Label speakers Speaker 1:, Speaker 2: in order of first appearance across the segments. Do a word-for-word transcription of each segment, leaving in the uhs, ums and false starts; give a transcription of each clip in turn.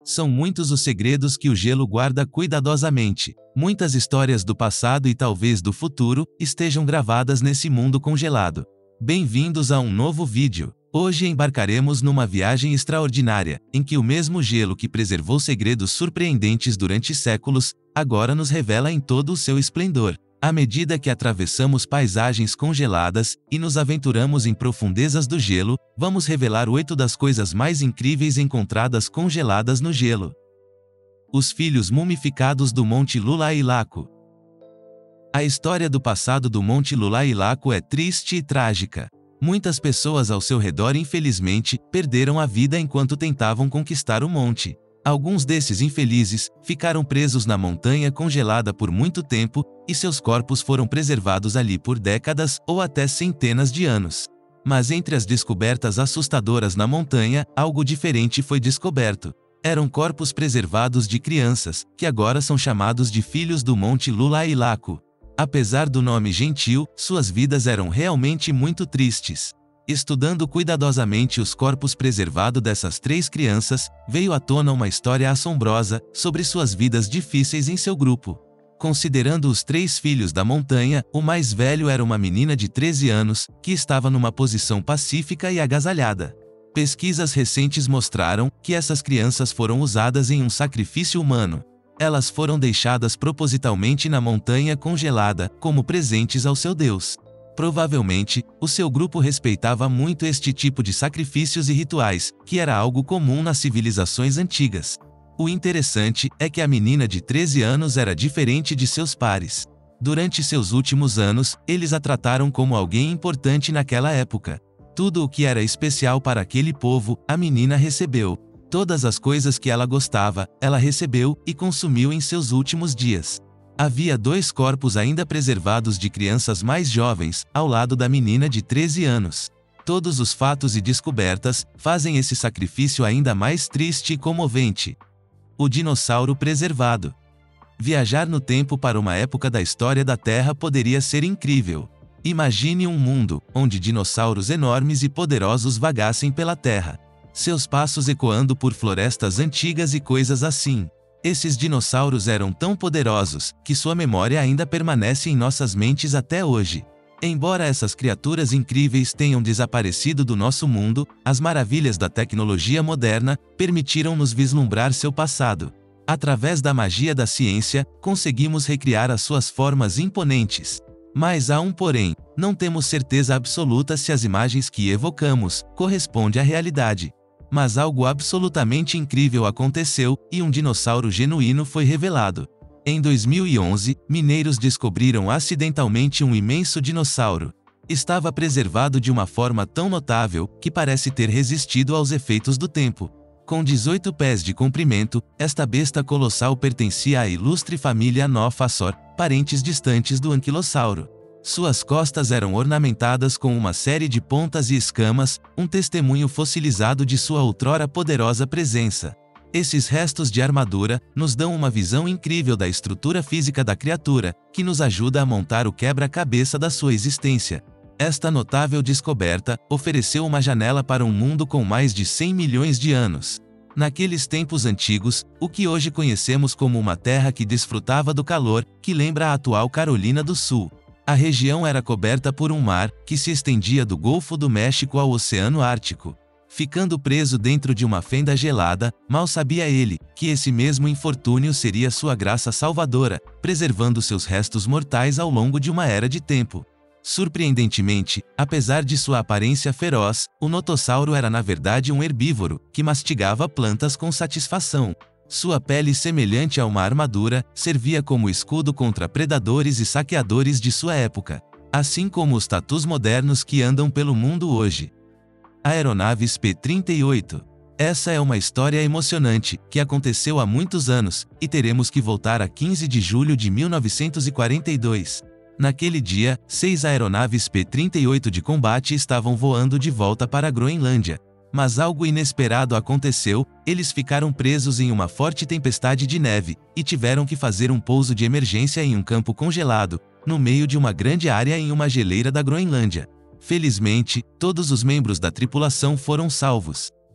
Speaker 1: São muitos os segredos que o gelo guarda cuidadosamente. Muitas histórias do passado e talvez do futuro estejam gravadas nesse mundo congelado. Bem-vindos a um novo vídeo. Hoje embarcaremos numa viagem extraordinária, em que o mesmo gelo que preservou segredos surpreendentes durante séculos, agora nos revela em todo o seu esplendor. À medida que atravessamos paisagens congeladas e nos aventuramos em profundezas do gelo, vamos revelar oito das coisas mais incríveis encontradas congeladas no gelo. Os filhos mumificados do Monte Lula-Ilaco. A história do passado do Monte Lula-Ilaco é triste e trágica. Muitas pessoas ao seu redor infelizmente perderam a vida enquanto tentavam conquistar o monte. Alguns desses infelizes ficaram presos na montanha congelada por muito tempo, e seus corpos foram preservados ali por décadas ou até centenas de anos. Mas entre as descobertas assustadoras na montanha, algo diferente foi descoberto. Eram corpos preservados de crianças, que agora são chamados de filhos do Monte Lula-Ilaco. Apesar do nome gentil, suas vidas eram realmente muito tristes. Estudando cuidadosamente os corpos preservados dessas três crianças, veio à tona uma história assombrosa sobre suas vidas difíceis em seu grupo. Considerando os três filhos da montanha, o mais velho era uma menina de treze anos, que estava numa posição pacífica e agasalhada. Pesquisas recentes mostraram que essas crianças foram usadas em um sacrifício humano. Elas foram deixadas propositalmente na montanha congelada, como presentes ao seu Deus. Provavelmente, o seu grupo respeitava muito este tipo de sacrifícios e rituais, que era algo comum nas civilizações antigas. O interessante é que a menina de treze anos era diferente de seus pares. Durante seus últimos anos, eles a trataram como alguém importante naquela época. Tudo o que era especial para aquele povo, a menina recebeu. Todas as coisas que ela gostava, ela recebeu e consumiu em seus últimos dias. Havia dois corpos ainda preservados de crianças mais jovens, ao lado da menina de treze anos. Todos os fatos e descobertas fazem esse sacrifício ainda mais triste e comovente. O dinossauro preservado. Viajar no tempo para uma época da história da Terra poderia ser incrível. Imagine um mundo onde dinossauros enormes e poderosos vagassem pela Terra. Seus passos ecoando por florestas antigas e coisas assim. Esses dinossauros eram tão poderosos, que sua memória ainda permanece em nossas mentes até hoje. Embora essas criaturas incríveis tenham desaparecido do nosso mundo, as maravilhas da tecnologia moderna permitiram-nos vislumbrar seu passado. Através da magia da ciência, conseguimos recriar as suas formas imponentes. Mas há um porém, não temos certeza absoluta se as imagens que evocamos correspondem à realidade. Mas algo absolutamente incrível aconteceu, e um dinossauro genuíno foi revelado. Em dois mil e onze, mineiros descobriram acidentalmente um imenso dinossauro. Estava preservado de uma forma tão notável, que parece ter resistido aos efeitos do tempo. Com dezoito pés de comprimento, esta besta colossal pertencia à ilustre família Anophasaur, parentes distantes do anquilossauro. Suas costas eram ornamentadas com uma série de pontas e escamas, um testemunho fossilizado de sua outrora poderosa presença. Esses restos de armadura nos dão uma visão incrível da estrutura física da criatura, que nos ajuda a montar o quebra-cabeça da sua existência. Esta notável descoberta ofereceu uma janela para um mundo com mais de cem milhões de anos. Naqueles tempos antigos, o que hoje conhecemos como uma terra que desfrutava do calor, que lembra a atual Carolina do Sul. A região era coberta por um mar, que se estendia do Golfo do México ao Oceano Ártico. Ficando preso dentro de uma fenda gelada, mal sabia ele, que esse mesmo infortúnio seria sua graça salvadora, preservando seus restos mortais ao longo de uma era de tempo. Surpreendentemente, apesar de sua aparência feroz, o notossauro era na verdade um herbívoro, que mastigava plantas com satisfação. Sua pele, semelhante a uma armadura, servia como escudo contra predadores e saqueadores de sua época, assim como os tatus modernos que andam pelo mundo hoje. Aeronaves P trinta e oito. Essa é uma história emocionante, que aconteceu há muitos anos, e teremos que voltar a quinze de julho de mil novecentos e quarenta e dois. Naquele dia, seis aeronaves P trinta e oito de combate estavam voando de volta para a Groenlândia. Mas algo inesperado aconteceu, eles ficaram presos em uma forte tempestade de neve, e tiveram que fazer um pouso de emergência em um campo congelado, no meio de uma grande área em uma geleira da Groenlândia. Felizmente, todos os membros da tripulação foram salvos.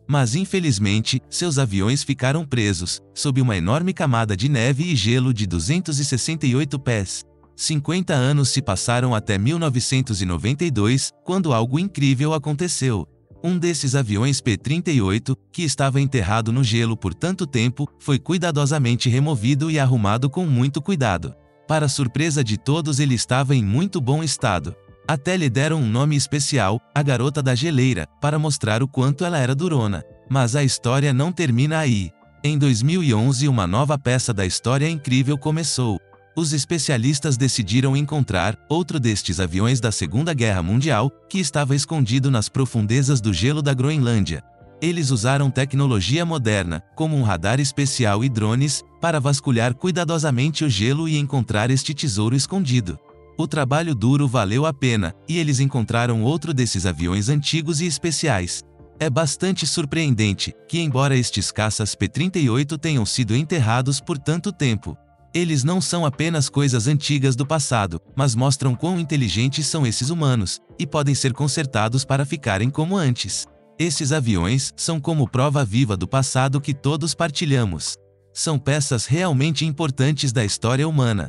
Speaker 1: Mas infelizmente, seus aviões ficaram presos, sob uma enorme camada de neve e gelo de duzentos e sessenta e oito pés. cinquenta anos se passaram até mil novecentos e noventa e dois, quando algo incrível aconteceu. Um desses aviões P trinta e oito, que estava enterrado no gelo por tanto tempo, foi cuidadosamente removido e arrumado com muito cuidado. Para surpresa de todos, ele estava em muito bom estado. Até lhe deram um nome especial, a Garota da Geleira, para mostrar o quanto ela era durona. Mas a história não termina aí. Em dois mil e onze, uma nova peça da história incrível começou. Os especialistas decidiram encontrar outro destes aviões da Segunda Guerra Mundial, que estava escondido nas profundezas do gelo da Groenlândia. Eles usaram tecnologia moderna, como um radar especial e drones, para vasculhar cuidadosamente o gelo e encontrar este tesouro escondido. O trabalho duro valeu a pena, e eles encontraram outro desses aviões antigos e especiais. É bastante surpreendente que, embora estes caças P trinta e oito tenham sido enterrados por tanto tempo, eles não são apenas coisas antigas do passado, mas mostram quão inteligentes são esses humanos, e podem ser consertados para ficarem como antes. Esses aviões são como prova viva do passado que todos partilhamos. São peças realmente importantes da história humana.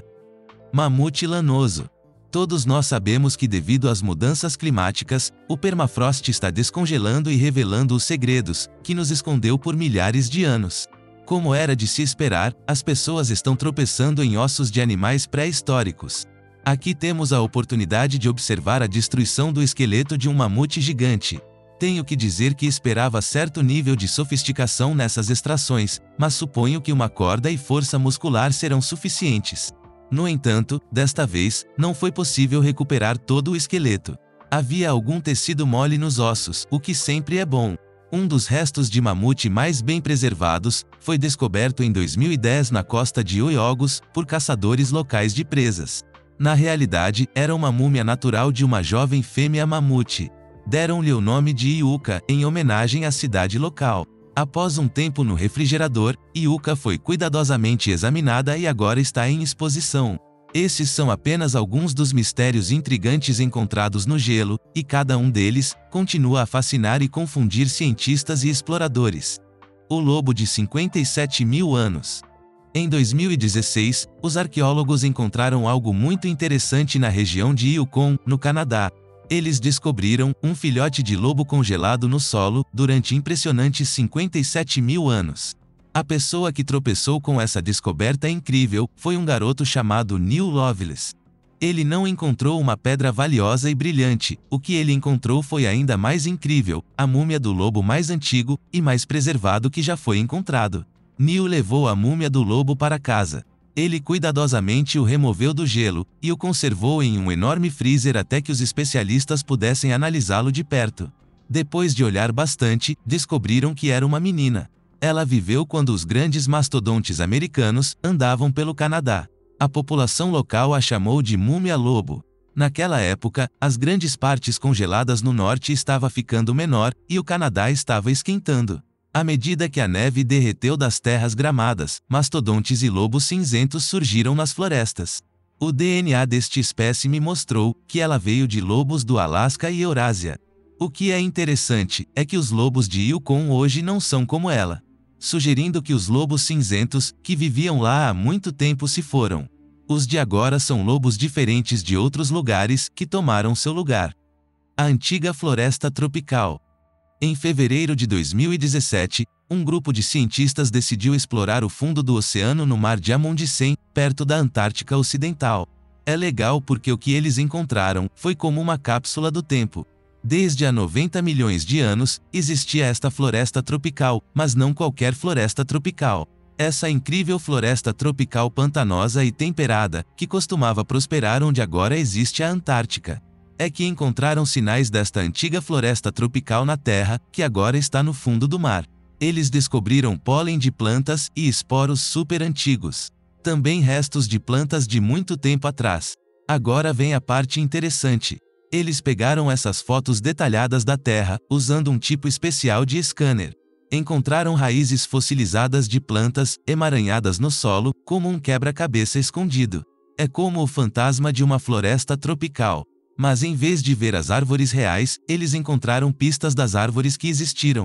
Speaker 1: Mamute lanoso. Todos nós sabemos que, devido às mudanças climáticas, o permafrost está descongelando e revelando os segredos que nos escondeu por milhares de anos. Como era de se esperar, as pessoas estão tropeçando em ossos de animais pré-históricos. Aqui temos a oportunidade de observar a destruição do esqueleto de um mamute gigante. Tenho que dizer que esperava certo nível de sofisticação nessas extrações, mas suponho que uma corda e força muscular serão suficientes. No entanto, desta vez, não foi possível recuperar todo o esqueleto. Havia algum tecido mole nos ossos, o que sempre é bom. Um dos restos de mamute mais bem preservados foi descoberto em dois mil e dez na costa de Oiogos por caçadores locais de presas. Na realidade, era uma múmia natural de uma jovem fêmea mamute. Deram-lhe o nome de Iuka, em homenagem à cidade local. Após um tempo no refrigerador, Iuka foi cuidadosamente examinada e agora está em exposição. Esses são apenas alguns dos mistérios intrigantes encontrados no gelo, e cada um deles continua a fascinar e confundir cientistas e exploradores. O lobo de cinquenta e sete mil anos. Em dois mil e dezesseis, os arqueólogos encontraram algo muito interessante na região de Yukon, no Canadá. Eles descobriram um filhote de lobo congelado no solo durante impressionantes cinquenta e sete mil anos. A pessoa que tropeçou com essa descoberta incrível foi um garoto chamado Neil Loveless. Ele não encontrou uma pedra valiosa e brilhante, o que ele encontrou foi ainda mais incrível, a múmia do lobo mais antigo e mais preservado que já foi encontrado. Neil levou a múmia do lobo para casa. Ele cuidadosamente o removeu do gelo, e o conservou em um enorme freezer até que os especialistas pudessem analisá-lo de perto. Depois de olhar bastante, descobriram que era uma menina. Ela viveu quando os grandes mastodontes americanos andavam pelo Canadá. A população local a chamou de múmia-lobo. Naquela época, as grandes partes congeladas no norte estavam ficando menor, e o Canadá estava esquentando. À medida que a neve derreteu das terras gramadas, mastodontes e lobos cinzentos surgiram nas florestas. O D N A deste espécime mostrou que ela veio de lobos do Alasca e Eurásia. O que é interessante é que os lobos de Yukon hoje não são como ela, sugerindo que os lobos cinzentos, que viviam lá há muito tempo, se foram. Os de agora são lobos diferentes de outros lugares que tomaram seu lugar. A antiga floresta tropical. Em fevereiro de dois mil e dezessete, um grupo de cientistas decidiu explorar o fundo do oceano no Mar de Amundsen, perto da Antártica Ocidental. É legal porque o que eles encontraram foi como uma cápsula do tempo. Desde há noventa milhões de anos, existia esta floresta tropical, mas não qualquer floresta tropical. Essa incrível floresta tropical pantanosa e temperada, que costumava prosperar onde agora existe a Antártica. É que encontraram sinais desta antiga floresta tropical na Terra, que agora está no fundo do mar. Eles descobriram pólen de plantas e esporos super antigos. Também restos de plantas de muito tempo atrás. Agora vem a parte interessante. Eles pegaram essas fotos detalhadas da Terra, usando um tipo especial de scanner. Encontraram raízes fossilizadas de plantas, emaranhadas no solo, como um quebra-cabeça escondido. É como o fantasma de uma floresta tropical. Mas em vez de ver as árvores reais, eles encontraram pistas das árvores que existiram.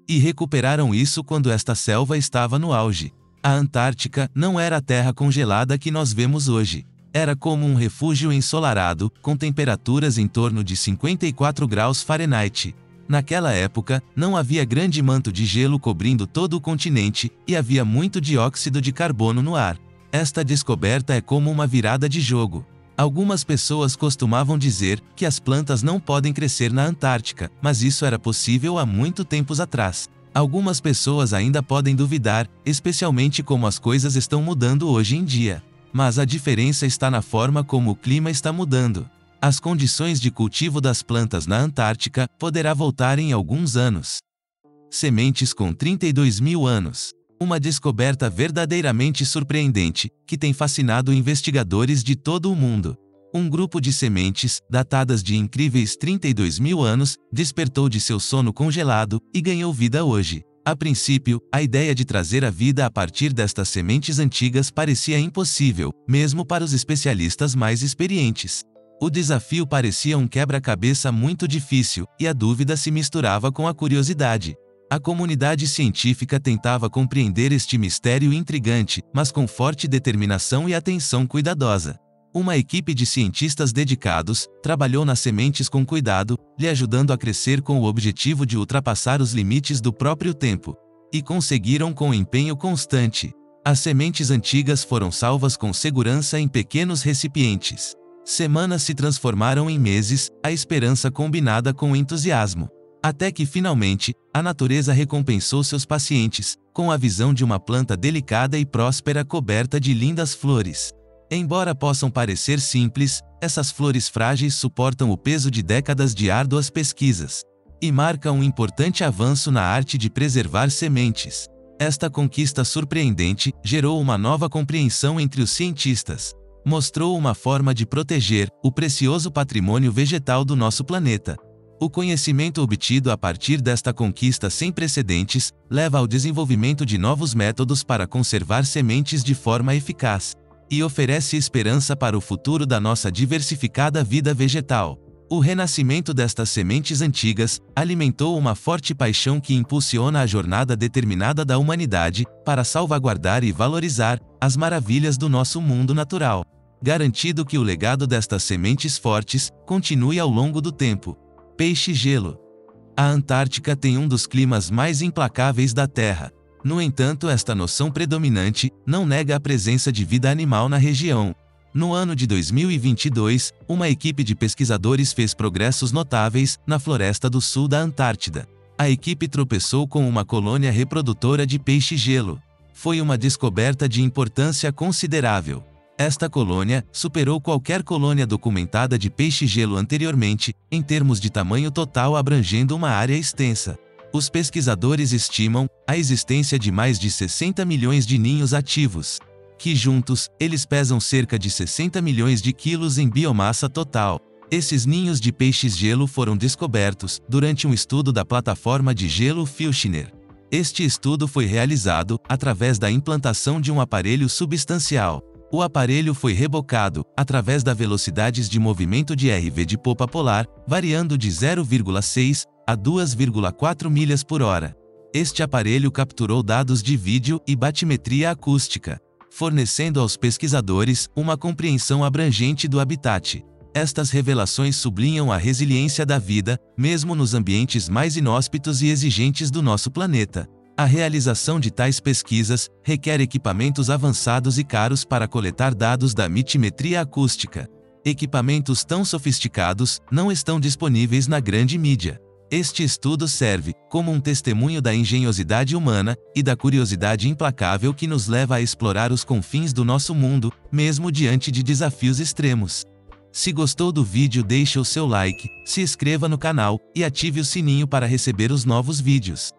Speaker 1: E recuperaram isso quando esta selva estava no auge. A Antártica não era a terra congelada que nós vemos hoje. Era como um refúgio ensolarado, com temperaturas em torno de cinquenta e quatro graus Fahrenheit. Naquela época, não havia grande manto de gelo cobrindo todo o continente, e havia muito dióxido de carbono no ar. Esta descoberta é como uma virada de jogo. Algumas pessoas costumavam dizer que as plantas não podem crescer na Antártica, mas isso era possível há muito tempos atrás. Algumas pessoas ainda podem duvidar, especialmente como as coisas estão mudando hoje em dia. Mas a diferença está na forma como o clima está mudando. As condições de cultivo das plantas na Antártica poderá voltar em alguns anos. Sementes com trinta e dois mil anos. Uma descoberta verdadeiramente surpreendente, que tem fascinado investigadores de todo o mundo. Um grupo de sementes, datadas de incríveis trinta e dois mil anos, despertou de seu sono congelado e ganhou vida hoje. A princípio, a ideia de trazer a vida a partir destas sementes antigas parecia impossível, mesmo para os especialistas mais experientes. O desafio parecia um quebra-cabeça muito difícil, e a dúvida se misturava com a curiosidade. A comunidade científica tentava compreender este mistério intrigante, mas com forte determinação e atenção cuidadosa. Uma equipe de cientistas dedicados trabalhou nas sementes com cuidado, lhe ajudando a crescer com o objetivo de ultrapassar os limites do próprio tempo. E conseguiram com empenho constante. As sementes antigas foram salvas com segurança em pequenos recipientes. Semanas se transformaram em meses, a esperança combinada com o entusiasmo. Até que finalmente, a natureza recompensou seus pacientes, com a visão de uma planta delicada e próspera coberta de lindas flores. Embora possam parecer simples, essas flores frágeis suportam o peso de décadas de árduas pesquisas. E marcam um importante avanço na arte de preservar sementes. Esta conquista surpreendente gerou uma nova compreensão entre os cientistas. Mostrou uma forma de proteger o precioso patrimônio vegetal do nosso planeta. O conhecimento obtido a partir desta conquista sem precedentes leva ao desenvolvimento de novos métodos para conservar sementes de forma eficaz. E oferece esperança para o futuro da nossa diversificada vida vegetal. O renascimento destas sementes antigas alimentou uma forte paixão que impulsiona a jornada determinada da humanidade para salvaguardar e valorizar as maravilhas do nosso mundo natural, garantindo que o legado destas sementes fortes continue ao longo do tempo. Peixe-gelo. A Antártica tem um dos climas mais implacáveis da Terra. No entanto, esta noção predominante não nega a presença de vida animal na região. No ano de dois mil e vinte e dois, uma equipe de pesquisadores fez progressos notáveis na floresta do sul da Antártida. A equipe tropeçou com uma colônia reprodutora de peixe-gelo. Foi uma descoberta de importância considerável. Esta colônia superou qualquer colônia documentada de peixe-gelo anteriormente, em termos de tamanho total, abrangendo uma área extensa. Os pesquisadores estimam a existência de mais de sessenta milhões de ninhos ativos, que juntos, eles pesam cerca de sessenta milhões de quilos em biomassa total. Esses ninhos de peixes-gelo foram descobertos durante um estudo da plataforma de gelo Filchner. Este estudo foi realizado através da implantação de um aparelho substancial. O aparelho foi rebocado através da velocidades de movimento de R V de popa polar, variando de zero vírgula seis a duas vírgula quatro milhas por hora. Este aparelho capturou dados de vídeo e batimetria acústica, fornecendo aos pesquisadores uma compreensão abrangente do habitat. Estas revelações sublinham a resiliência da vida, mesmo nos ambientes mais inóspitos e exigentes do nosso planeta. A realização de tais pesquisas requer equipamentos avançados e caros para coletar dados da mitimetria acústica. Equipamentos tão sofisticados não estão disponíveis na grande mídia. Este estudo serve como um testemunho da engenhosidade humana e da curiosidade implacável que nos leva a explorar os confins do nosso mundo, mesmo diante de desafios extremos. Se gostou do vídeo, deixe o seu like, se inscreva no canal e ative o sininho para receber os novos vídeos.